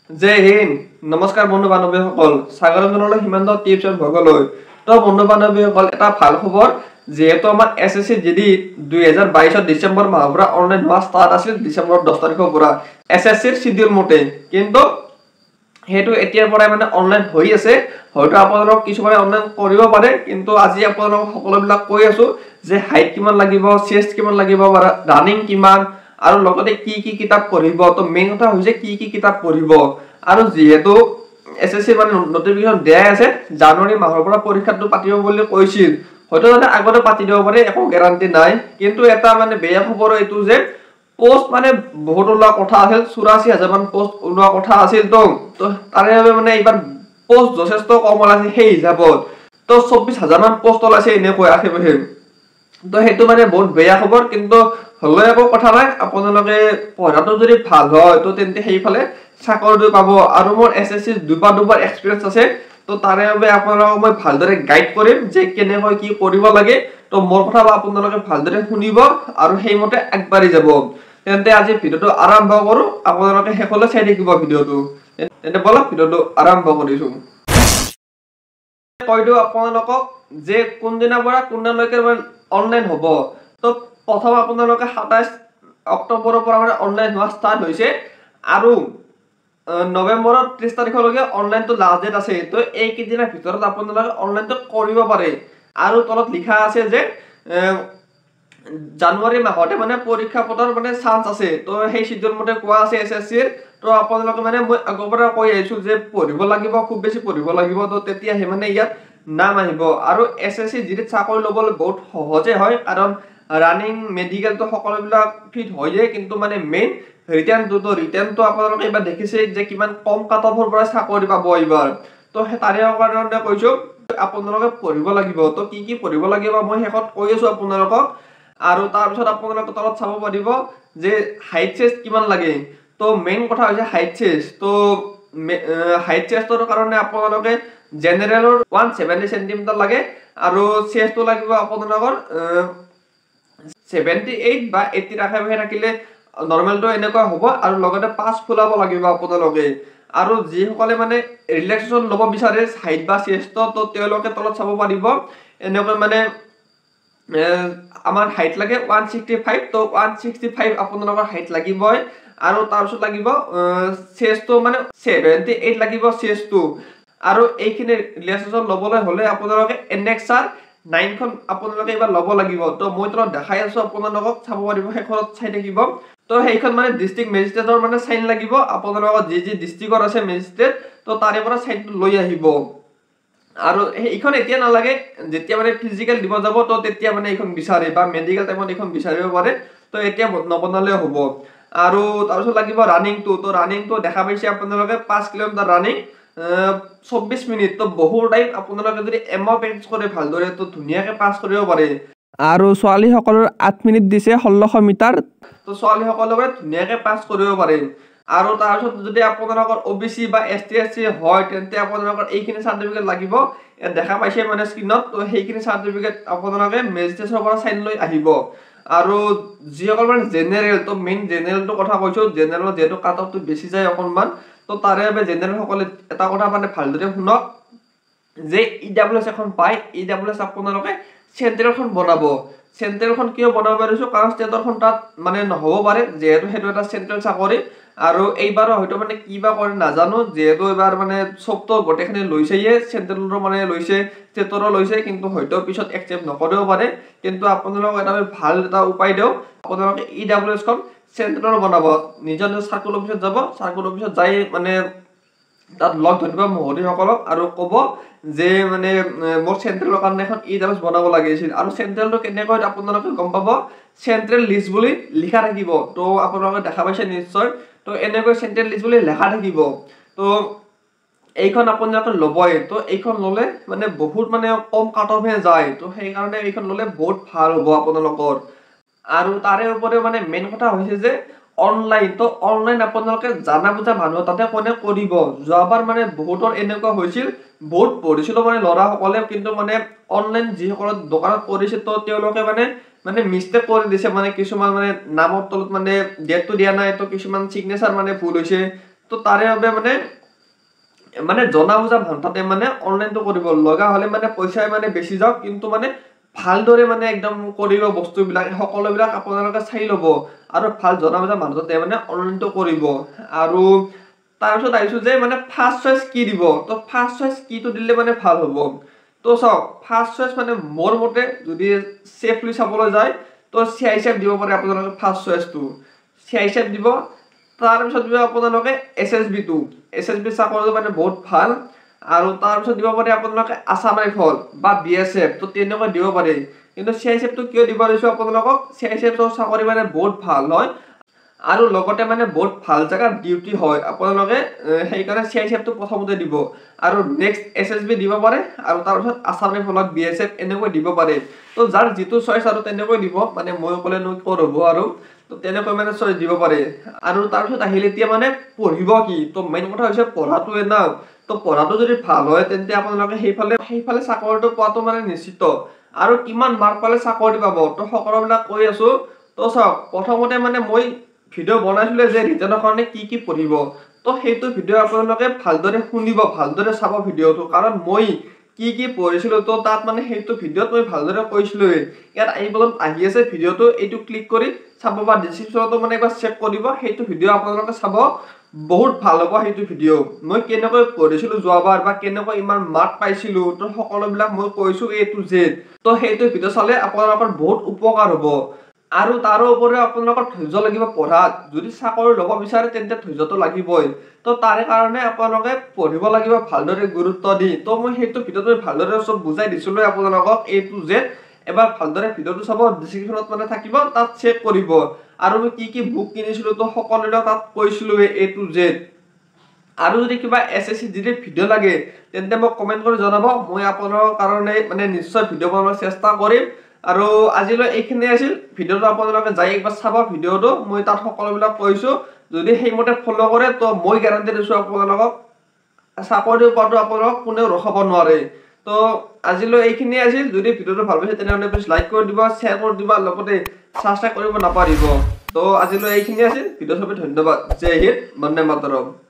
जय हिंद नमस्कार बंधु बान्धवीসকল স্বাগতম জনালোঁ হিমন্ত টিপছ এণ্ড ভগলৈ তো বন্ধু বান্ধৱীসকল এটা ভাল খবৰ যেহেতু আমাৰ এসএসসি জিডি 2022 ডিসেম্বৰ মাহৰ পৰা অনলাইন হোৱা ষ্টাৰ্ট আছিল ডিসেম্বৰ 10 তাৰিখৰ পৰা এসএসসিৰ শিডিউল মতে কিন্তু হেতু এতিয়াৰ পৰাই মানে অনলাইন হৈ আছে হয়তো আপোনালোক কিছুমানে অনলাইন কৰিব পাৰে কিন্তু আজি আপোনালোক সকলোবিলাক কৈ আছো যে হাইট কিমান লাগিব চেষ্ট কিমান লাগিব ৰানিং কিমান আৰু লগতে কি কি কিতাপ পঢ়িব তো মেইন কথা হৈছে কি কি কিতাপ পঢ়িব আৰু যেহেতু এসএসসি মানে নটিফিকেশন দিয়া আছে জানুৱাৰী মাহৰ পৰা পৰীক্ষাটো পাতিব বুলি কৈছিল হয়তো মানে আগতে পাতি দিব পাৰে একো গ্যাৰান্টি নাই কিন্তু এটা মানে বেয়া খবৰ এইটো যে পোষ্ট মানে বহুত ওলোৱা কথা আছিল ৮৪,০০০ মান পোষ্ট ওলোৱা কথা আছিল তো তাৰে মানে এইবাৰ পোষ্ট যথেষ্ট কম ওলাইছে সেই হিচাপত তো ২৪,০০০ মান পোষ্ট ওলাইছে এনেকৈ আশে-পাশে তো হেতু মানে বহুত বেয়া খবৰ কিন্তু হলে একো কথা নাই আপোনালোকে পঢ়াটো যদি ভাল হয় তো তেন্তে সেইফালে চাকৰিটো পাব আৰু মোৰ এসএসসি দুবাৰ এক্সপেৰিয়েন্স আছে তো তাৰে বাবে আপোনালোকক মই ভালদৰে গাইড কৰিম যে কেনেকৈ কি কৰিব লাগে তো মোৰ কথা আপোনালোকে ভালদৰে শুনিব আৰু সেইমতে আগবাঢ়ি যাব তেন্তে আজি ভিডিওটো আৰম্ভ কৰো আপোনালোকে শেষলৈ চাই থাকিব ভিডিওটো তেন্তে বলক ভিডিওটো আৰম্ভ কৰিছো কয়টো আপোনালোকক যে কোনদিনৰ পৰা কোনদিনলৈকে অনলাইন হ'ব তো প্ৰথম আপোনালোকে ২৭ অক্টোবৰৰ পৰা মানে অনলাইন হোৱা ষ্টাৰ্ট হৈছে আৰু নৱেম্বৰৰ ৩০ তাৰিখলৈকে অনলাইনটো লাষ্ট ডেট আছে তো এই কেইদিনৰ ভিতৰত আপোনালোকে অনলাইনটো কৰিব পাৰে আৰু তলত লিখা আছে যে জানুৱাৰী মাহতে মানে পৰীক্ষা পতাৰ মানে চান্স আছে তো সেই শিডিউল মতে কোৱা আছে এসএসসিৰ তো আপোনালোকে মানে মই আগৰ পৰা কৈ আহিছো যে পঢ়িব লাগিব খুব বেছি পঢ়িব লাগিব তো তেতিয়াহে মানে ইয়াত নাম আহিব আৰু এসএসসি জিডিত চাকৰি ল'বলৈ বহুত সহজে হয় কাৰণ রানিং মেডিকেল তো সকলোবিলাক ফিট হৈ যায় কিন্তু মানে মেইন ৰিটেনটো আপোনালোকে এবাৰ দেখিছে যে কিমান কম কাট অফৰ পৰা চাকৰি পাব এইবাৰ তো তাৰে কাৰণে কৈছো আপোনালোকে পঢ়িব লাগিব তো কি কি পঢ়িব লাগিব মই শেষত কৈ আছো আপোনালোকক আৰু তাৰ পিছত আপোনালোকে তলত চাব পাৰিব যে হাইট চেষ্ট কিমান লাগে তো মেইন কথা হৈছে হাইট চেষ্ট তো হাইট চেষ্টৰ কাৰণে আপোনালোকে জেনেৰেলৰ 170 সেন্টিমিটাৰ লাগে আৰু চেষ্টটো লাগিব আপোনালোকৰ 78 বা 80 আশে-পাশে থাকিলে নরমালটো এনেকুৱা হ'ব আৰু লগতে পাঁচ ফুলাব লাগিব আপোনালোকে আৰু যিসকলে মানে ৰিলেক্সেশন ল'ব বিচাৰে হাইট বা চেষ্ট তো তেওঁলোকে তলত চাব পাৰিব এনেকৈ মানে আমাৰ হাইট লাগে 165 তো 165 আপোনালোকৰ হাইট লাগিবই আৰু তাৰ পিছত লাগিব চেষ্টটো মানে 78 লাগিব চেষ্টটো আৰু এইখিনি ৰিলেক্সেশন ল'বলৈ হলে আপোনালোকে এনএক্সআৰ 9 খন আপোনালোকে এবাৰ ল'ব লাগিব তো মই তলত দেখাই আছো আপোনালোকক চাব পাৰিব হেখনত চাই থাকিব তো সেইখন মানে ডিস্ট্ৰিক্ট মেজিষ্ট্ৰেটৰ মানে সাইন লাগিব আপোনালোকৰ যি ডিস্ট্ৰিক্টৰ আছে মেজিষ্ট্ৰেট তো তাৰে পৰা সাইনটো লৈ আহিব আৰু এইখন এতিয়া নালাগে যেতিয়া মানে ফিজিক্যাল দিব যাব তো তেতিয়া মানে এইখন বিচাৰে বা মেডিকেল টাইমত এইখন বিচাৰিব পাৰে তো এতিয়া নবনালেও হ'ব আৰু তাৰ পিছত লাগিব ৰানিংটো তো ৰানিংটো দেখা পাইছে আপোনালোকে 5 কিলোমিটাৰ ৰানিং 24 মিনিট তো বহুত টাইম আপোনালোকে যদি এমও প্ৰেক্টিস কৰে ভালদৰে তো ধুনিয়াকে পাস কৰিব পাৰে আৰু ছোৱালী সকলৰ 8 মিনিট দিছে 1600 মিটাৰ তো ছোৱালী সকলৰে ধুনিয়াকে পাস কৰিব পাৰে আৰু তাৰ পিছত যদি আপোনালোকৰ ওবিসি বা এসটি হয় তেন্তে আপোনালোকৰ এইখিনি সাৰ্টিফিকেট লাগিব দেখা পাইছে মানে স্ক্ৰিনত তো সেইখিনি সাৰ্টিফিকেট আপোনালোকে মেজিষ্ট্ৰেটৰ পৰা সাইন লৈ আহিব আৰু যিসকল মানে জেনাৰেল তো মেইন জেনাৰেলটো কথা কৈছো জেনাৰেল যেটো কাট অফটো বেছি যায় অকনমান তো তাৰে বাবে জেনাৰেল সকলে এটা কথা মানে ভালদৰে শুনক যে ইডব্লিউএস এখন পাই ইডব্লিউএস আপোনালোকে চেন্ট্ৰেলখন বনাব চেন্ট্ৰেলখন কিয় বনাব পাৰিছো কাৰণ ষ্টেটৰখন তাত মানে নহব পাৰে যেহেতু হেতু এটা চেন্ট্ৰেল চাকৰি আৰু এইবাৰ হয়তো মানে কিবা কৰে নাজানো যেহেতু এবাৰ মানে সবটো গটেখনে লৈছেয়ে চেন্ট্ৰেলৰ মানে লৈছে ষ্টেটৰ লৈছে কিন্তু হয়তো পিছত একচেপ্ট নকৰিব পাৰে কিন্তু আপোনালোক এটা ভাল এটা উপায় দিও আপোনালোকে ইডব্লিউএস খন চেন্ট্ৰেলৰ বনাব নিজৰ সাৰ্কুল অফিচত যাব সাৰ্কুল অফিচত যাই মানে তাত লগ ধৰিব মহোদয়সকলক আৰু ক'ব যে মানে মোৰ চেন্ট্ৰেলৰ কাৰণে এখন ইডব্লিউএস বনাব লাগিছিল আৰু চেন্ট্ৰেলটো কেনেকৈ আপোনালোকে গম পাব চেন্ট্ৰেল লিষ্ট বুলি লিখা থাকিব তো আপোনালোকে দেখা পাইছে নিশ্চয় তো এনেকৈ চেন্ট্ৰেল লিষ্ট বুলি লেখা থাকিব তো এইখন আপোনালোকে ল'বই তো এইখন ল'লে মানে বহুত মানে কম কাট অফে যায় তো সেই কাৰণে এইখন ল'লে বহুত ভাল হ'ব আপোনালোকৰ আৰু তাৰে ওপৰে মানে মেইন কথা হৈছে যে অনলাইন তো অনলাইন আপোনালোকে জানা বুজা মানুহ তাতে কোনে কৰিব যোৱাবাৰ মানে বহুতৰ এনেকুৱা হৈছিল বহুত পঢ়িছিল মানে লৰা সকলে কিন্তু মানে অনলাইন যিসকল দোকানত কৰিছে তো তেওঁলোকে মানে মিস্টেক কৰি দিছে মানে কিছুমান মানে নামৰ তলত মানে ডেটটো দিয়া নাই তো কিছুমান সিগনেচাৰ মানে ভুল হৈছে তো তাৰে বাবে মানে জনা বুজা ভান্তাতে মানে অনলাইনটো কৰিব লগা হলে মানে পইচা মানে বেছি যাওক কিন্তু মানে ভালদৰে মানে একদম কৰিব বস্তুবিলাক সকলোবিলাক আপোনালোকে চাই ল'ব আৰু ভাল জনা বুজা মানুহতে মানে অনলাইনটো কৰিব আৰু তাৰপিছত আহিছো যে মানে ফাৰ্ষ্ট চইচ কি দিব তো ফাৰ্ষ্ট চইচ কিটো দিলে মানে ভাল হ'ব তো চাওক ফাৰ্ষ্ট চইচ মানে মোৰ মতে যদি সেফলি চাবলৈ যায় তো CISF দিব পাৰে আপোনালোকে ফাৰ্ষ্ট চইচটো CISF দিব তাৰপিছত দিব আপোনালোকে SSB চাকৰিটো মানে বহুত ভাল আৰু তাৰপিছত দিব পাৰে আপোনালোকে আসাম ৰাইফল বা BSF তো তেনেকৈ দিব পাৰে কিন্তু CISF টো কিয় দিব দিছো আপোনালোকক CISF ৰ চাকৰি মানে বহুত ভাল হয় আৰু লগতে মানে বহুত ভাল জায়গা ডিউটি হয় আপোনালোকে সেই কাৰণে CISF টো প্ৰথমতে দিব আৰু নেক্সট SSB দিব পাৰে আৰু তাৰপিছত আসাম ৰাইফলত BSF এনেকৈ দিব পাৰে তো যাৰ যেটো চইচ আৰু তেনেকৈ দিব মানে মই ক'লে নো ক'ৰ হ'ব আৰু তো তেনেকৈ মানে চইচ দিব পাৰে আৰু তাৰপিছত আহিলে এতিয়া মানে পঢ়িব কি তো মেইন কথা হৈছে পঢ়াটোৱে না তো পঢ়াটো যদি ভাল হয় তেন্তে আপোনালোকে সেইফালে চাকৰিটো পোৱাটো মানে নিশ্চিত আৰু কিমান মাৰ্ক পালে চাকৰি পাব তো সকলোবিলাক কৈ আছো তো চাওক প্ৰথমতে মানে মই ভিডিও বনাইছিলে যে ৰিটেনৰ কাৰণে কি পঢ়িব তো সেইটো ভিডিও আপোনালোকে ভালদৰে শুনিব ভালদৰে চাব ভিডিওটো কাৰণ মই কি পঢ়িছিলো তো তাত মানে সেইটো ভিডিওত মই ভালদৰে কৈছিলো ইয়াত আহি আছে ভিডিওটো এইটো ক্লিক কৰি চাব বা ডেসক্ৰিপচনটো মানে একবাৰ চেক কৰিব সেইটো ভিডিও আপোনালোকে চাব বহুত ভাল হ'ব সেইটো ভিডিও মই কেনেকৈ পঢ়িছিলো যোৱাবাৰ বা কেনেকৈ ইমান মাৰ্ক পাইছিলো তো সকলোবিলাক মই কৈছো A to Z তো সেইটো ভিডিও চালে আপোনালোকৰ বহুত উপকাৰ হ'ব আৰু তাৰো উপৰিও আপোনালোকৰ ধৈৰ্য লাগিব পঢ়াত যদি চাকৰি ল'ব বিচাৰে তেন্তে ধৈৰ্যটো লাগিবই তো তাৰে কাৰণে আপোনালোকে পঢ়িব লাগিব ভালদৰে গুৰুত্ব দি তো মই সেইটো ভিডিওটো ভালদৰে সব বুজাই দিছিলো আপোনালোকক A to Z এবাৰ ভালদৰে ভিডিওটো চাব ডেসক্ৰিপচনত মানে থাকিব তাত চেক কৰিব আৰু মই কি বুক কিনিছিলো তো সকলোবিলাক তাত কৈছিলো A to Z আৰু যদি কিবা SSC জিডি ভিডিও লাগে তেন্তে মোক কমেন্ট কৰি জনাব মই আপোনালোকৰ কাৰণে মানে নিশ্চয় ভিডিও বনাবৰ চেষ্টা কৰিম আৰু আজিলৈ এইখিনি আছিল ভিডিওটো আপোনালোকে যাই একবাৰ চাব ভিডিওটো মই তাত সকলোবিলাক কৈছো যদি সেইমতে ফলো কৰে তো মই গ্যাৰান্টি দিছো আপোনালোকক চাকৰি পোৱাটো আপোনালোক কোনেও ৰখাব নোৱাৰে তো আজিলৈ এইখিনি আছিল যদি ভিডিওটো ভাল পাইছে তেনেহলে প্লিজ লাইক কৰি দিব শেয়াৰ কৰি দিব লগতে সাবস্ক্ৰাইব কৰিব নাপাহৰিব তো আজিলৈ এইখিনি আছিল ভিডিও সবে ধন্যবাদ জয় হিন্দ বন্দে মাতৰম